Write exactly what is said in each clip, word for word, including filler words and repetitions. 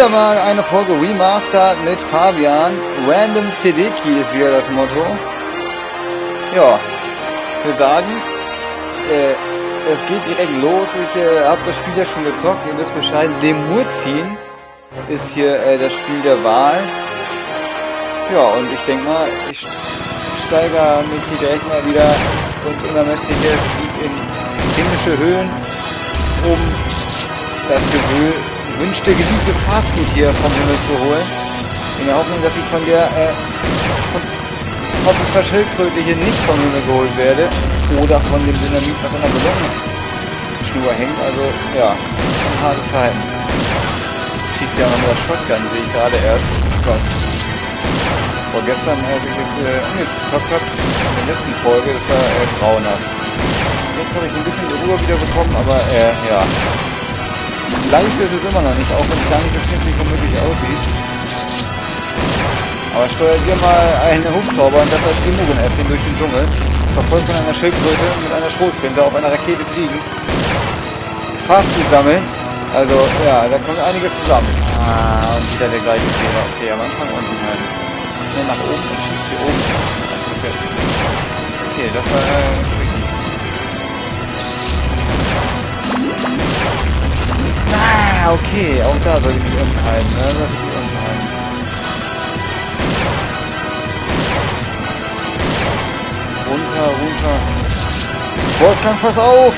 Wieder mal eine Folge Remastered mit Fabian. Random C D Key ist wieder das Motto. Ja, wir sagen, äh, es geht direkt los. Ich äh, habe das Spiel ja schon gezockt. Ihr wisst Bescheid, Lemurziehen ist hier äh, das Spiel der Wahl. Ja, und ich denke mal, ich steigere mich hier direkt mal wieder und immer mächtiger in himmlische Höhen, um das gewünschte, geliebte Fastfood hier vom Himmel zu holen. In der Hoffnung, dass ich von der äh, von Officer Schildkröte hier nicht vom Himmel geholt werde. Oder von dem Dynamit, was an der Ballonschnur hängt. Also, ja, harte Zeiten. Schießt ja noch mit der Shotgun, sehe ich gerade erst. Oh Gott. Vorgestern, als ich es äh, angezockt habe, in der letzten Folge, das war äh, grauenhaft. Jetzt habe ich so ein bisschen die Ruhe wieder bekommen, aber äh, ja. Leicht ist es immer noch nicht, auch wenn es gar nicht so knifflig womöglich aussieht. Aber steuert ihr mal einen Hubschrauber und das als Imogen-Äffchen durch den Dschungel, verfolgt von einer Schildkröte mit einer Schrotflinte auf einer Rakete fliegend, Fastfood sammelnd. Also ja, da kommt einiges zusammen. Ah, und wieder der gleiche Fehler. Okay, am Anfang unten halt. Schnell nach oben und schießt hier oben. Okay, okay das war äh, tricky. Ah, okay, auch da soll ich mich unten halten, ne? Soll ich mich unten halten. Runter, runter. Wolfgang, pass auf!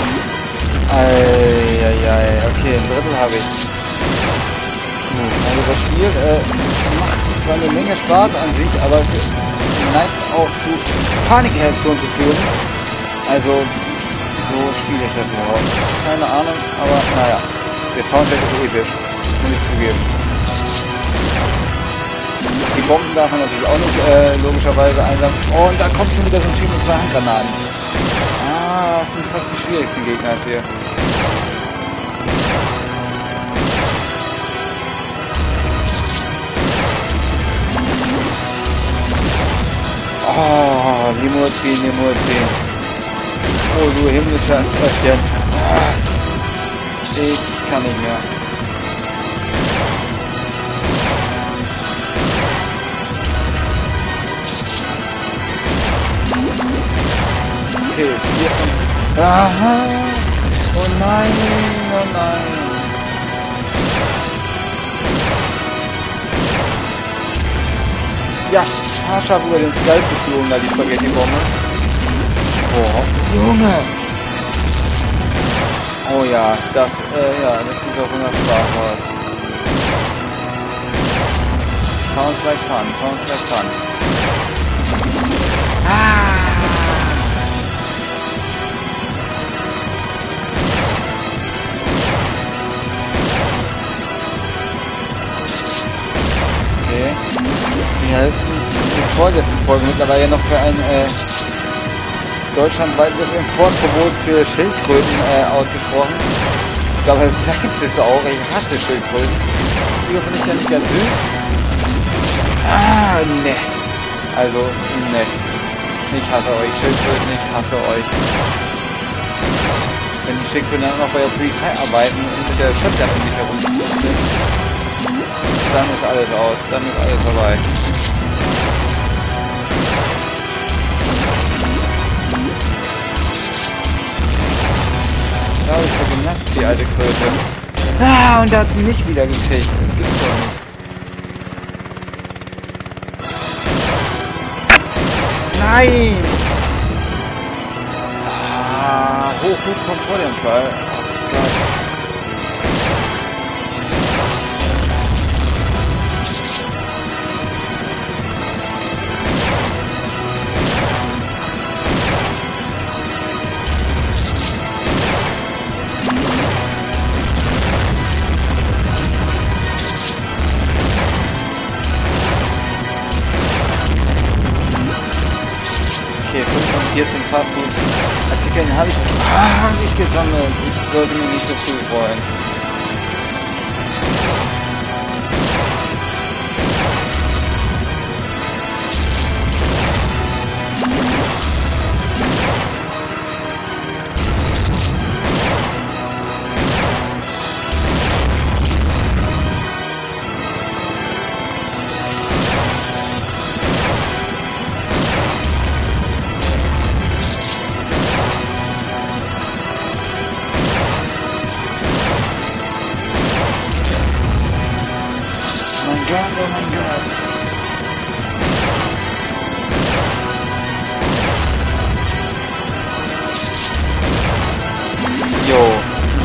Eieiei, okay, ein Drittel habe ich. Also das Spiel äh, macht zwar eine Menge Spaß an sich, aber es neigt auch zu Panikreaktionen zu führen. Also, so spiele ich das überhaupt. Keine Ahnung, aber naja. Der Soundtrack ist episch, muss ich zugeben. Die Bomben darf man natürlich auch nicht äh, logischerweise einsammeln. Oh, und da kommt schon wieder so ein Typ mit zwei Handgranaten. Ah, das sind fast die schwierigsten Gegner jetzt hier. Oh, Lemurziehen, Lemurziehen. Oh, du himmlisches Äffchen. Ah, ich kann nicht mehr. Okay, hier. Aha. Oh nein, oh nein. Ja, haarscharf über den Skalp geflogen, da die Spaghetti-Bombe. Oh, Junge! Oh ja, das, äh, ja, das sieht doch immer Spaß aus. Sounds like fun, sounds like fun. Ah! Okay. Ja, das ist die vorletzte Folge mittlerweile noch für ein, äh, deutschlandweites Importverbot für Schildkröten äh, ausgesprochen. Dabei bleibt es auch. Ich hasse Schildkröten. Die finde ich ja nicht ganz süß. Ah, ne. Also, ne. Ich hasse euch Schildkröten, ich hasse euch. Wenn die Schildkröten dann noch bei der Polizei arbeiten und mit der Shotgun um mich herum sind, dann ist alles aus. Dann ist alles vorbei. Da habe ich so genatzt, die alte Kröte. Ah, und da hat sie mich wieder gekriegt. Das gibt's doch nicht. Nein! Ah, Hochmut kommt vor dem Fall. Oh Gott. Okay, fünf von vierzehn Fastfood-Artikeln habe ich ah, nicht gesammelt. Ich sollte mich nicht so früh freuen.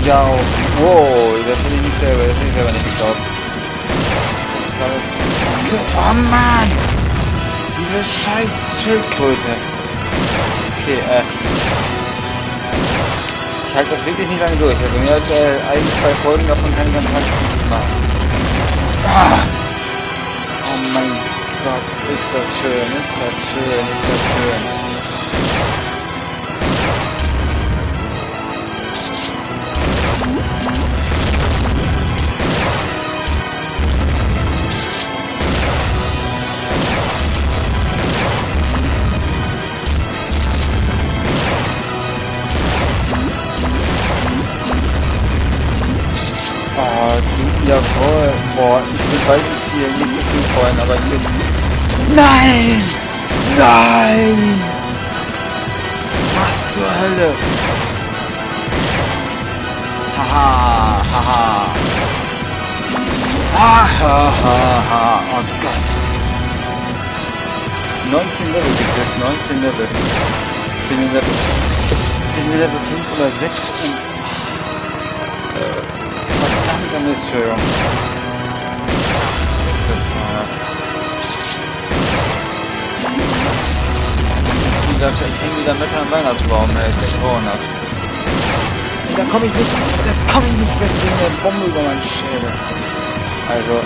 ja auch. Wow, das hätte ich nicht selber, das hätte ich selber nicht geglaubt. Oh Mann! Diese scheiß Schildkröte. Okay, äh. Ich halte das wirklich nicht lange durch. Also mehr als äh, ein, zwei Folgen davon kann ich am Tag nicht machen. Ah! Oh mein Gott, ist das schön, ist das schön, ist das schön. Oh, du, jawohl. Boah, ich bin bald jetzt hier nicht so viel freuen, aber ich bin... Nein! Nein! Was zur Hölle? Haha, haha. Haha, haha, oh Gott. neunzehn Level gibt es, neunzehn Level. Ich bin in Level, bin in Level fünf oder sechs und... Verdammter Mist, Entschuldigung. Was ist das gerade? Ich dachte, ich hänge wieder mit am Weihnachtsbaum, ey, ist der grauenhaft. Da komme ich nicht, da komme ich nicht weg wegen der Bombe über meinen Schädel. Also...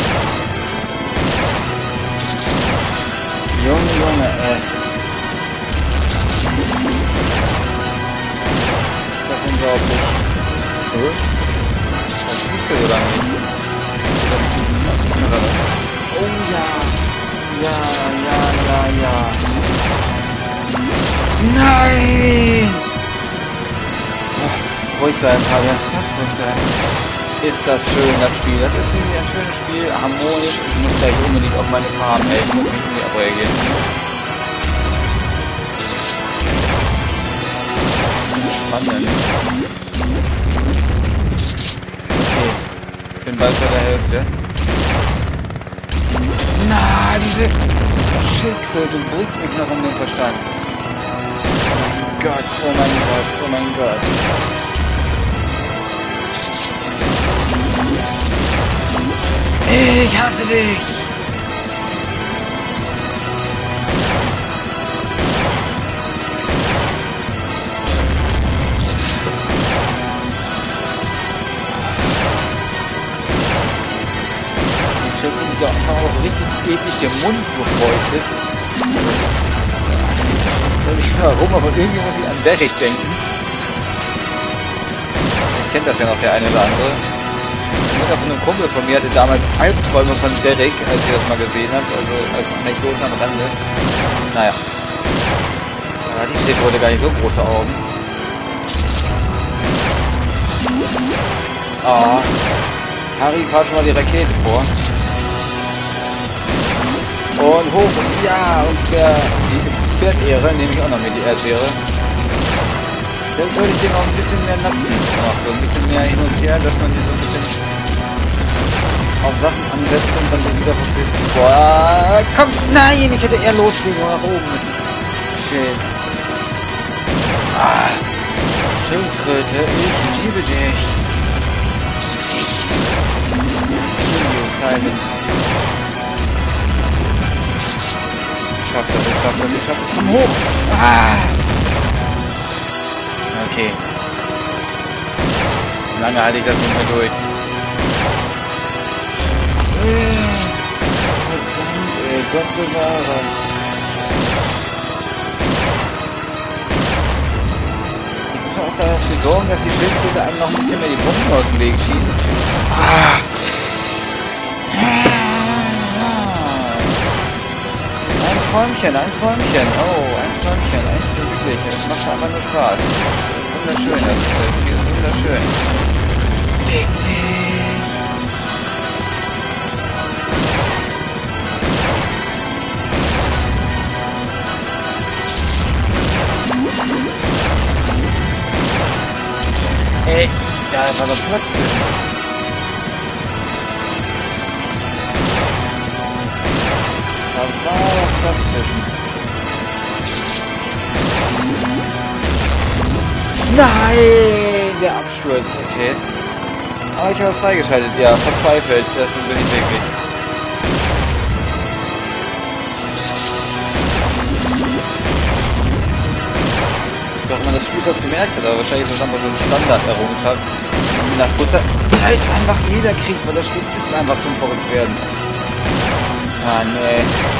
Junge, Junge, ey. Ist das unglaublich. Hm? Was schießt du da nicht? Oh ja. Ja, ja, ja, ja. Nein! Oh, ruhig bleiben, Fabian. Ganz ruhig bleiben. Ist das schön, das Spiel. Das ist wirklich ein schönes Spiel. Harmonisch. Ich muss gleich unbedingt auf meine Farben. Ey, ich muss mich irgendwie abreagieren. Spannend. Okay. Ich bin bald bei der Hälfte. Na, diese Schildkröte bringt mich noch um den Verstand. Oh mein Gott, oh mein Gott, oh mein Gott. Ich hasse dich! Ich habe mich einfach auch so richtig eklig der Mund befeuchtet. Ich weiß nicht warum, aber irgendwie muss ich an Derek denken. Ich kennt das ja noch der eine oder andere. Von einem Kumpel von mir hatte damals Albträume von Derek, als ich das mal gesehen habe, also als Anekdote am Rande. Naja. Da hat die Schildkröte gar nicht so große Augen. Ah. Harry, fahr schon mal die Rakete vor. Und hoch, und ja, und der, die Erdbeere, nehme ich auch noch mit, die Erdbeere. Vielleicht sollte ich den noch ein bisschen mehr napfen. Noch so ein bisschen mehr hin und her, dass man den so ein bisschen auf Sachen ansetzt und dann wieder verfliegt. Boah, komm, nein, ich hätte eher losfliegen nach oben müssen. Shit. Ah, Schildkröte, ich liebe dich. Nicht. Kill you, silence. Ich schaff das, ich schaff das, ich schaff das. Komm hoch. Ah. Okay. Lange halte ich das nicht mehr durch. Verdammt, ey, Gott bewahre. Ich muss auch dafür sorgen, dass die Schildkröte einem noch ein bisschen mehr die Bomben aus dem Weg schießt. Ah. Ein Träumchen, ein Träumchen. Oh, ein Träumchen. Echt, wirklich. Das macht einfach nur Spaß. Wunderschön, das Spiel ist wunderschön. Fick dich. Ey, da war noch Platz zwischen. Da war noch Platz zwischen. Nein! der Absturz, okay. Aber ich habe es freigeschaltet, ja, verzweifelt, das bin ich wirklich. Doch man das Spiel das gemerkt hat, aber wahrscheinlich ist das einfach so eine Standard-Errungenschaft, die nach kurzer Zeit einfach jeder kriegt, weil das Spiel ist einfach zum Verrücktwerden. Mann, ey.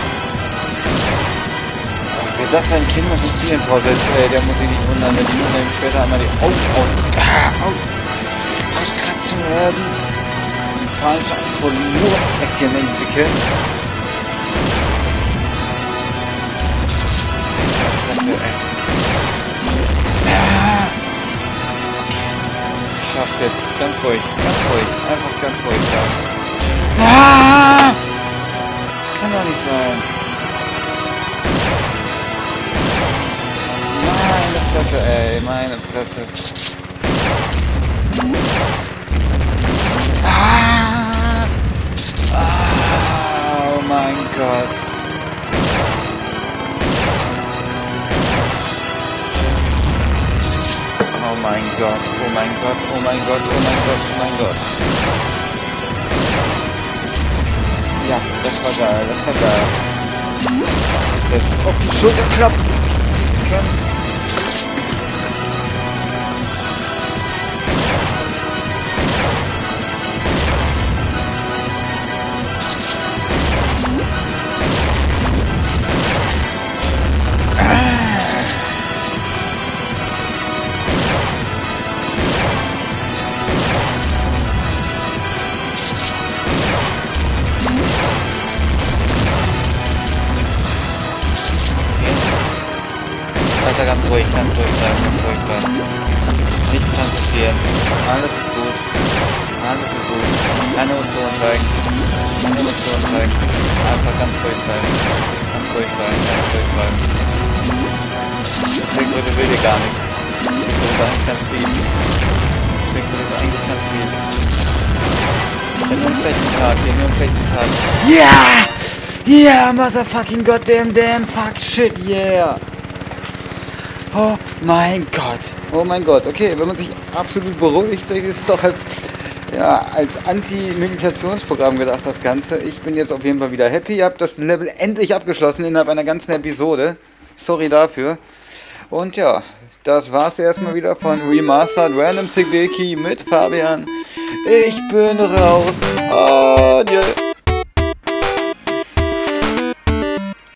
Wer das seinen Kindern nicht spielen vorsetzt, äh, der muss sich nicht wundern, wenn die Kinder ihm später einmal die Augen aus, ah, aus, auskratzen werden. Vor allem schon Angst vor nur Äffchen entwickeln. Das wird echt. Ah. Ich schaff's jetzt. Ganz ruhig, ganz ruhig. Einfach ganz ruhig bleiben. Ah! Das kann doch nicht sein. Meine Fresse, ey, meine Fresse. Ah! Ah! Oh mein Gott. Oh mein Gott, oh mein Gott, oh mein Gott, oh mein Gott, oh mein Gott. Ja, das war geil, das war geil. Das auf die Schulter klopfen. Weiter ganz ruhig, ganz ruhig bleiben, ganz ruhig bleiben. Nichts kann passieren. Alles ist gut. Alles ist gut. Keine Emotionen zeigen. Keine Emotionen zeigen. Einfach ganz ruhig bleiben. Ganz ruhig bleiben, ganz ruhig bleiben. Schildkröte will dir gar nichts. Schildkröte ist eigentlich ganz lieb. Schildkröte ist eigentlich ganz lieb. Ich hab nur einen schlechten Tag, ich hab nur einen schlechten Tag. Yeah! Yeah, motherfucking goddamn damn fuck shit, yeah! Oh mein Gott, oh mein Gott, okay, wenn man sich absolut beruhigt, ist es doch als, ja, als Anti-Meditationsprogramm gedacht, das Ganze. Ich bin jetzt auf jeden Fall wieder happy, ihr habt das Level endlich abgeschlossen innerhalb einer ganzen Episode. Sorry dafür. Und ja, das war's erstmal wieder von Remastered Random Hideki mit Fabian. Ich bin raus. Adieu.